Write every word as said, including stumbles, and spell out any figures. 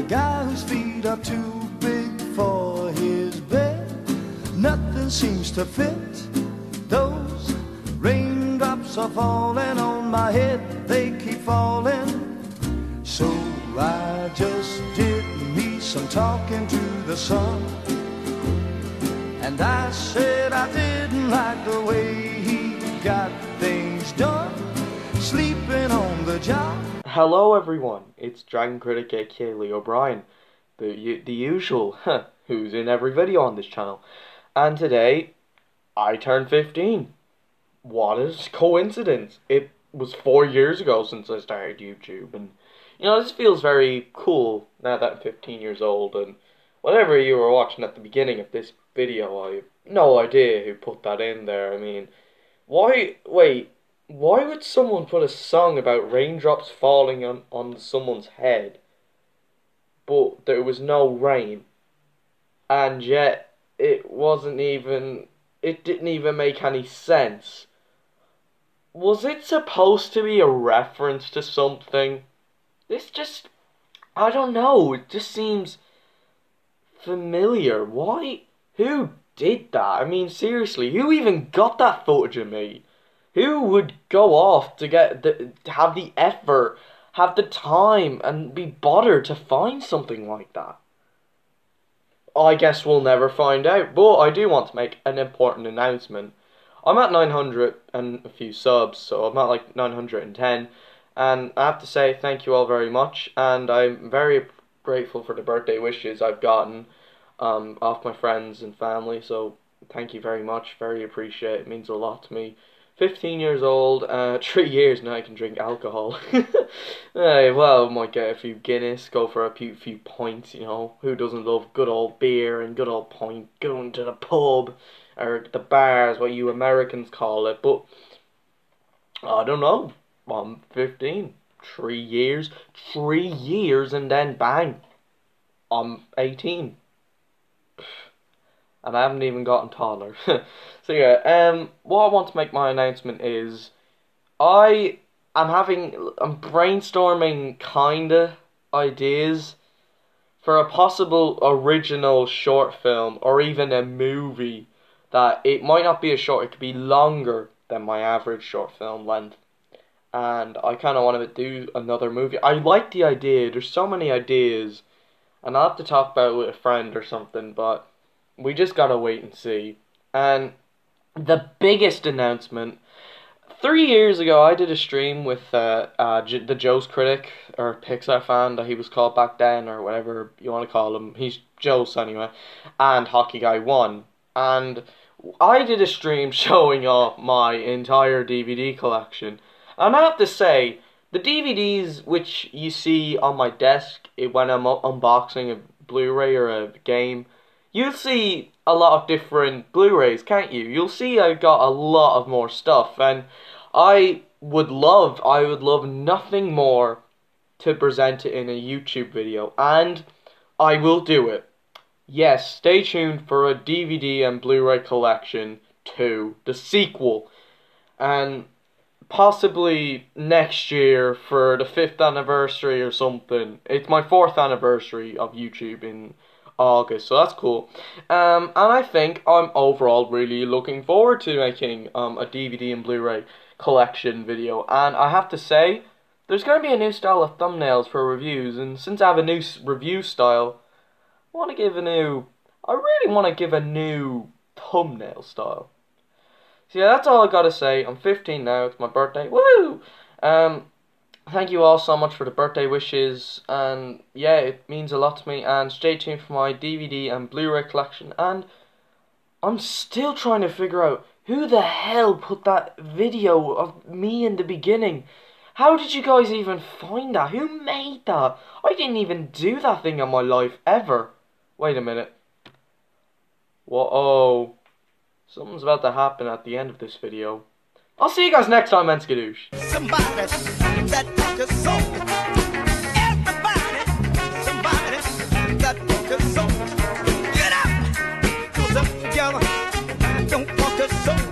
guy whose feet are too big for his bed. Nothing seems to fit. Those raindrops are falling on my head, they keep falling. So I just did me some talking to the sun, and I said I didn't like the way he got things done, sleeping on the job. Hello everyone, it's Dragon Critic aka Lee O'Brien, the, the usual, huh, who's in every video on this channel. And today, I turned fifteen. What a coincidence. It was four years ago since I started YouTube, and you know, this feels very cool now that I'm fifteen years old, and whatever you were watching at the beginning of this video, I have no idea who put that in there. I mean, why, wait, why would someone put a song about raindrops falling on, on someone's head, but there was no rain, and yet it wasn't even, it didn't even make any sense? Was it supposed to be a reference to something? This just, I don't know, it just seems familiar. Why? Who did that? I mean, seriously, who even got that footage of me? Who would go off to get the, to have the effort, have the time, and be bothered to find something like that? I guess we'll never find out, but I do want to make an important announcement. I'm at nine hundred and a few subs, so I'm at like nine hundred ten. And I have to say thank you all very much, and I'm very grateful for the birthday wishes I've gotten um, off my friends and family, so thank you very much, very appreciate it, it means a lot to me. fifteen years old, uh, three years now I can drink alcohol. Hey, well, might get a few Guinness, go for a few, few pints, you know, who doesn't love good old beer and good old pint, going to the pub, or the bars, what you Americans call it, but I don't know. I'm fifteen, three years, three years, and then bang, I'm eighteen, and I haven't even gotten taller. So yeah, um, what I want to make my announcement is, I am having, I'm brainstorming kinda ideas for a possible original short film, or even a movie, that it might not be a short, it could be longer than my average short film length. And I kind of want to do another movie. I like the idea. There's so many ideas, and I'll have to talk about it with a friend or something, but we just gotta wait and see. And the biggest announcement, three years ago I did a stream with uh, uh, J the Joe's Critic, or Pixar fan that he was called back then, or whatever you want to call him. He's Joe's anyway, and Hockey Guy one. And I did a stream showing off my entire D V D collection. And I have to say, the D V Ds which you see on my desk when I'm unboxing a Blu-ray or a game, you'll see a lot of different Blu-rays, can't you? You'll see I've got a lot of more stuff, and I would love, I would love nothing more to present it in a YouTube video, and I will do it. Yes, stay tuned for a D V D and Blu-ray collection two, the sequel, and possibly next year for the fifth anniversary or something. It's my fourth anniversary of YouTube in August, so that's cool. Um, and I think I'm overall really looking forward to making um, a D V D and Blu-ray collection video. And I have to say, there's going to be a new style of thumbnails for reviews, and since I have a new review style, I want to give a new, I really want to give a new thumbnail style. So yeah, that's all I gotta say. I'm fifteen now, it's my birthday, woo! Um, thank you all so much for the birthday wishes, and yeah, it means a lot to me, and stay tuned for my D V D and Blu-ray collection, and I'm still trying to figure out who the hell put that video of me in the beginning. How did you guys even find that? Who made that? I didn't even do that thing in my life, ever. Wait a minute. Whoa. Something's about to happen at the end of this video. I'll see you guys next time, man. Skadoosh. Somebody that took a soul. Everybody, somebody that took a soul. Get up, close up together. Don't walk a soul.